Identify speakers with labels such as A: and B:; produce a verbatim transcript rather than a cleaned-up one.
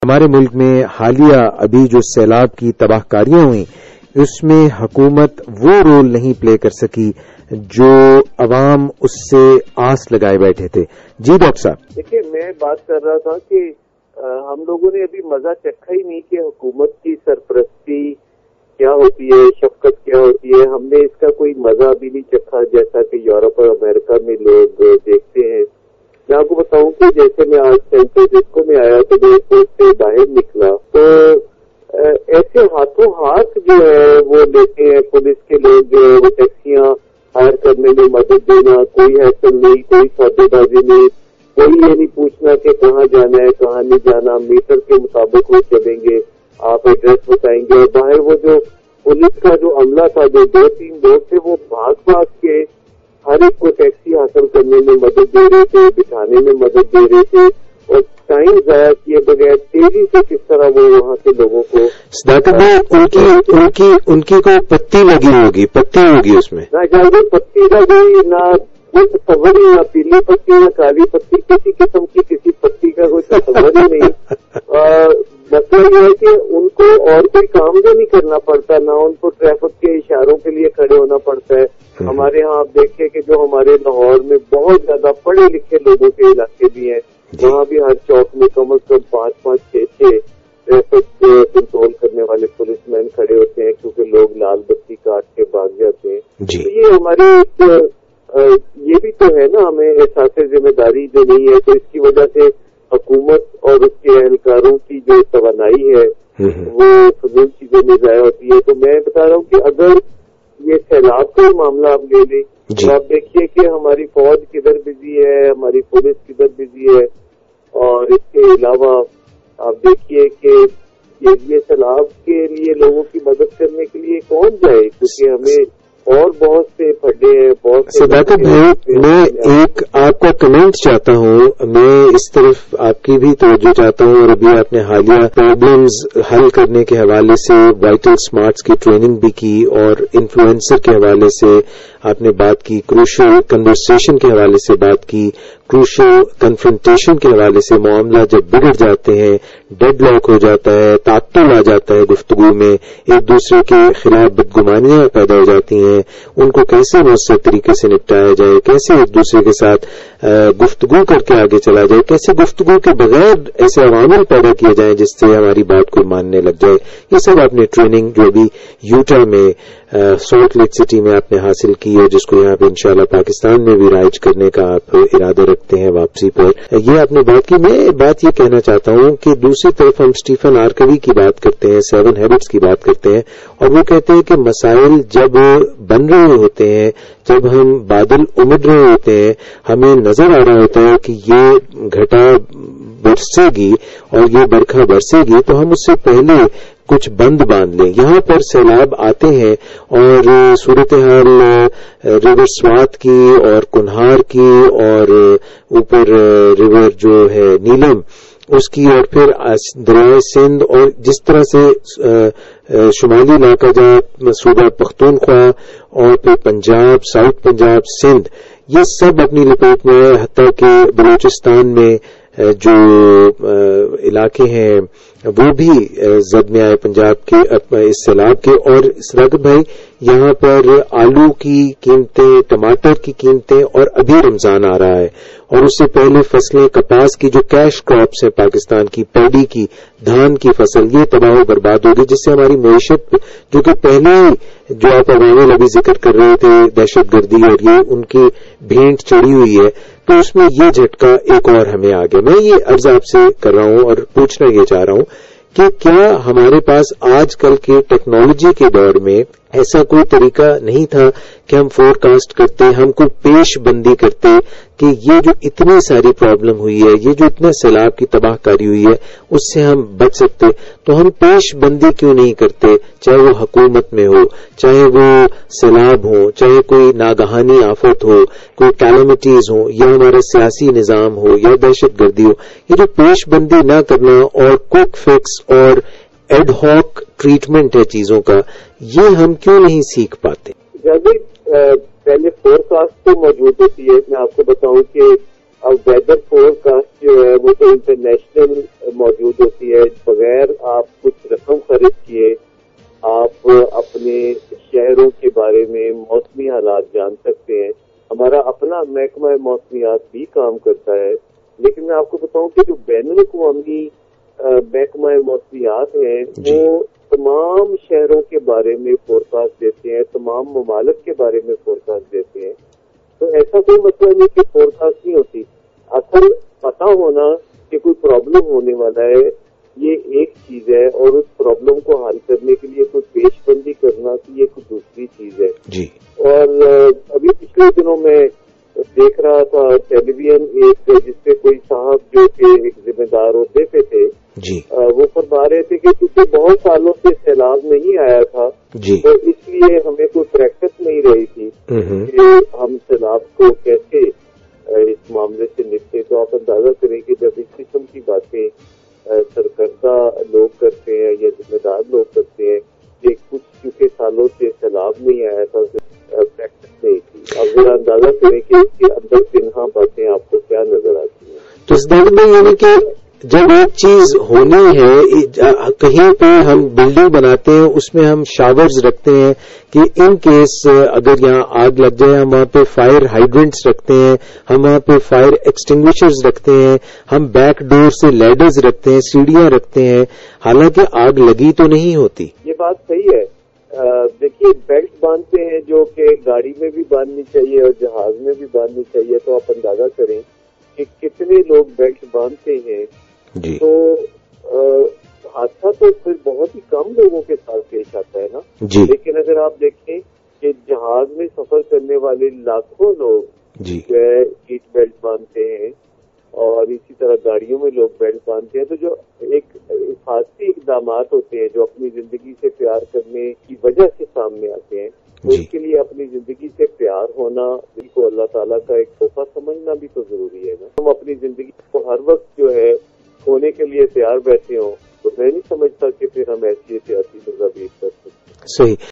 A: ہمارے ملک میں حالیہ ابھی جو سیلاب کی تباہ کاریاں ہوئیں اس میں حکومت وہ رول نہیں پلے کر سکی جو عوام اس سے آس لگائے بیٹھے تھے. جی ڈاکٹر صاحب.
B: دیکھیے میں بات کر رہا تھا کہ ہم لوگوں نے ابھی مزہ چکھا ہی نہیں کہ حکومت کی سرپرستی کیا ہوتی ہے, شفقت کیا ہوتی ہے. ہم نے اس کا کوئی مزہ بھی نہیں چکھا جیسا کہ یورپ اور امریکہ میں لوگ دیکھتے ہیں. میں آپ کو بتاؤں کہ جیسے میں آج سین فرانسسکو میں آیا تو میں ایئرپورٹ سے باہر نکلا تو ایسے ہاتھوں ہاتھ جو ہے وہ لیتے ہیں پولیس کے لوگ جو ہے وہ ٹیکسیاں ہائر کرنے میں مدد دینا, کوئی حیثیت نہیں, کوئی سودے بازی نہیں, کوئی یہ نہیں پوچھنا کہ کہاں جانا ہے کہاں نہیں جانا, میٹر کے مطابق وہ چلیں گے, آپ ایڈریس بتائیں گے. اور باہر وہ جو پولیس کا جو عملہ تھا جو دو تین لوگ تھے وہ بھاگ بھاگ کے ہر ایک کو ٹیکسی حاصل کرنے میں مدد دے رہے تھے, بٹھانے میں مدد دے رہے تھے, اور ٹائم ضائع کیے بغیر تیزی سے کس طرح وہ وہاں کے لوگوں کو.
A: صداقت بھائی ان کی ان کی ان کی کوئی پتی لگی ہوگی, پتی ہوگی اس میں,
B: نہ جلدی پتی لگی, نہ تصور ہی, نہ پیلی پتی نہ کالی پتی, کسی قسم کی کسی پتی کا کوئی تصور ہی نہیں. مسئلہ یہ ہے کہ ان کو اور کوئی کام جو نہیں کرنا پڑتا, نہ ان کو ٹریفک کے اشاروں کے لیے کھڑے ہونا پڑتا ہے. ہمارے ہاں آپ دیکھیں کہ جو ہمارے لاہور میں بہت زیادہ پڑھے لکھے لوگوں کے علاقے بھی ہیں, وہاں بھی ہر چوک میں کم از کم پانچ پانچ چھ چھ ٹریفک کنٹرول کرنے والے پولیس مین کھڑے ہوتے ہیں کیونکہ لوگ لال بتی کاٹ کے بھاگ جاتے ہیں. تو یہ ہماری یہ بھی تو ہے نا, ہمیں احساس ذمہ داری جو نہیں ہے, تو اس کی وجہ سے حکومت اور اس کے اہلکاروں کی جو توانائی ہے وہ فضول چیزوں میں ضائع ہوتی ہے. تو میں بتا رہا ہوں کہ اگر یہ سیلاب کا معاملہ آپ لے لیں تو آپ دیکھیے کہ ہماری فوج کدھر بزی ہے, ہماری پولیس کدھر بزی ہے, اور اس کے علاوہ آپ دیکھیے کہ یہ سیلاب کے لیے لوگوں کی مدد کرنے کے لیے کون جائے, کیونکہ ہمیں اور بہت سے پھڈے ہیں, بہت سے.
A: صداقت بھائی میں ایک آپ کا کمنٹ چاہتا ہوں, میں اس طرف آپ کی بھی توجہ چاہتا ہوں, اور ابھی آپ نے حالیہ پرابلمز حل کرنے کے حوالے سے وائٹل سمارٹس کی ٹریننگ بھی کی, اور انفلوئنسر کے حوالے سے آپ نے بات کی, کروشل کنورسیشن کے حوالے سے بات کی, کروشل کنفرنٹیشن کے حوالے سے معاملہ جب بگڑ جاتے ہیں, ڈیڈ لاک ہو جاتا ہے, تعطل آ جاتا ہے گفتگو میں, ایک دوسرے کے خلاف بدگمانیاں پیدا ہو جاتی ہیں, ان کو کیسے مؤثر طریقے سے نپٹایا جائے, کیسے ایک دوسرے کے ساتھ گفتگو کر کے آگے چلا جائے, کیسے گفتگو کے بغیر ایسے عوامل پیدا کیے جائیں جس سے ہماری بات کو ماننے لگ جائے. یہ سب آپ نے ٹریننگ جو ابھی یوٹا میں سالٹ لیک سٹی میں آپ نے حاصل کی, اور جس کو یہاں پہ انشاءاللہ پاکستان میں بھی رائج کرنے کا آپ ارادہ رکھتے ہیں واپسی پر, یہ آپ نے بات کی. میں بات یہ کہنا چاہتا ہوں کہ دوسری طرف ہم اسٹیفن آرکوی کی بات کرتے ہیں, سیون ہیبٹس کی بات کرتے ہیں, اور وہ کہتے ہیں کہ مسائل جب بن رہے ہوتے ہیں, جب ہم بادل امڑ رہے ہوتے ہیں, ہمیں نظر آ رہا ہوتا ہے کہ یہ گھٹا برسے گی اور یہ برکھا برسے گی, تو ہم اس سے پہلے کچھ بند باندھ لیں. یہاں پر سیلاب آتے ہیں اور صورتحال ریور سوات کی اور کنہار کی اور اوپر ریور جو ہے نیلم اس کی, اور پھر دریائے سندھ, اور جس طرح سے شمالی علاقہ جہاں صوبہ پختونخوا اور پھر پنجاب, ساؤتھ پنجاب, سندھ, یہ سب اپنی لپیٹ میں ہے. حتیٰ کہ بلوچستان میں جو علاقے ہیں وہ بھی زد میں آئے پنجاب کے اس سیلاب کے. اور صداقت بھائی یہاں پر آلو کی قیمتیں, ٹماٹر کی قیمتیں, اور ابھی رمضان آ رہا ہے, اور اس سے پہلے فصلیں کپاس کی جو کیش کراپس ہیں پاکستان کی, پیڈی کی, دھان کی فصل, یہ تباہ و برباد ہوگی, جس سے ہماری معیشت جو کہ پہلے جو آپ عوامل ابھی ذکر کر رہے تھے, دہشت گردی اور یہ ان کی بھینٹ چڑھی ہوئی ہے, تو اس میں یہ جھٹکا ایک اور ہمیں آ گیا. میں یہ عرض آپ سے کر رہا ہوں اور پوچھنا یہ چاہ رہا ہوں کہ کیا ہمارے پاس آج کل کے ٹیکنالوجی کے دور میں ایسا کوئی طریقہ نہیں تھا کہ ہم فور کاسٹ کرتے, ہم کوئی پیش بندی کرتے کہ یہ جو اتنی ساری پرابلم ہوئی ہے, یہ جو اتنا سیلاب کی تباہ کاری ہوئی ہے, اس سے ہم بچ سکتے, تو ہم پیش بندی کیوں نہیں کرتے, چاہے وہ حکومت میں ہو, چاہے وہ سیلاب ہو, چاہے کوئی ناگہانی آفت ہو, کوئی کیلامٹیز ہو, یا ہمارا سیاسی نظام ہو, یا دہشت گردی ہو. یہ جو پیش بندی نہ کرنا اور کوئک فکس اور ایڈ ہاک ٹریٹمنٹ ہے چیزوں کا, یہ ہم کیوں نہیں سیکھ پاتے؟
B: پہلے فور کاسٹ تو موجود ہوتی ہے. میں آپ کو بتاؤں کہ اب ویدر فور کاسٹ جو ہے وہ تو انٹرنیشنل موجود ہوتی ہے. بغیر آپ کچھ رقم خرچ کیے آپ اپنے شہروں کے بارے میں موسمی حالات جان سکتے ہیں. ہمارا اپنا محکمہ موسمیات بھی کام کرتا ہے, لیکن میں آپ کو بتاؤں کہ جو بین الاقوامی محکمہ موسمیات ہیں وہ تمام شہروں کے بارے میں فورکاسٹ دیتے ہیں, تمام ممالک کے بارے میں فورکاسٹ دیتے ہیں. تو ایسا کوئی مسئلہ نہیں کہ فورکاسٹ نہیں ہوتی. اصل پتہ ہونا کہ کوئی پرابلم ہونے والا ہے یہ ایک چیز ہے, اور اس پرابلم کو حل کرنے کے لیے کوئی پیش بندی کرنا یہ کوئی دوسری چیز ہے.
A: جی. اور
B: ابھی پچھلے دنوں میں دیکھ رہا تھا ٹیلی ویژن ایک جس پہ کوئی صاحب جو کہ ایک ذمہ دار عہدے پہ تھے,
A: جی
B: وہ فرما رہے تھے کہ کیونکہ بہت سالوں سے سیلاب نہیں آیا تھا,
A: جی,
B: تو اس لیے ہمیں کوئی پریکٹس نہیں رہی تھی کہ ہم سیلاب کو کیسے اس معاملے سے نپٹے. تو آپ اندازہ کریں کہ جب اس قسم کی باتیں سرکردہ لوگ کرتے ہیں یا ذمہ دار لوگ کرتے ہیں کہ کچھ چونکہ سالوں سے سیلاب نہیں آیا تھا, پریکٹس نہیں تھی, آپ ذرا اندازہ کریں کہ اس کے اندر تنہا باتیں آپ کو کیا نظر آتی ہیں.
A: تو اس بات میں یہ کہ جب ایک چیز ہونی ہے, کہیں پہ ہم بلڈنگ بناتے ہیں اس میں ہم شاورز رکھتے ہیں کہ ان کیس اگر یہاں آگ لگ جائے ہم وہاں پہ فائر ہائیڈرنٹس رکھتے ہیں, ہم وہاں پہ فائر ایکسٹنگوشرز رکھتے ہیں, ہم بیک ڈور سے لیڈرز رکھتے ہیں, سیڑھیاں رکھتے ہیں, حالانکہ آگ لگی تو نہیں ہوتی.
B: یہ بات صحیح ہے. دیکھیے بیلٹ باندھتے ہیں جو کہ گاڑی میں بھی باندھنی چاہیے اور جہاز میں بھی باندھنی چاہیے, تو آپ اندازہ کریں کہ کتنے لوگ بیلٹ باندھتے ہیں.
A: جی.
B: تو حادثہ تو پھر بہت ہی کم لوگوں کے ساتھ پیش آتا ہے نا.
A: جی.
B: لیکن اگر آپ دیکھیں کہ جہاز میں سفر کرنے والے لاکھوں لوگ
A: جی
B: جو ہے سیٹ بیلٹ باندھتے ہیں اور اسی طرح گاڑیوں میں لوگ بیلٹ باندھتے ہیں, تو جو ایک حفاظتی اقدامات ہوتے ہیں جو اپنی زندگی سے پیار کرنے کی وجہ سے سامنے آتے ہیں, تو اس کے لیے اپنی زندگی سے پیار ہونا کو اللہ تعالیٰ کا ایک تحفہ سمجھنا بھی تو ضروری ہے نا. ہم اپنی زندگی کو ہر وقت جو ہے کھونے کے لیے تیار بیٹھے ہوں تو میں نہیں سمجھتا کہ پھر ہم ایسی احتیاطی تدابیر کر سکتے.
A: صحیح.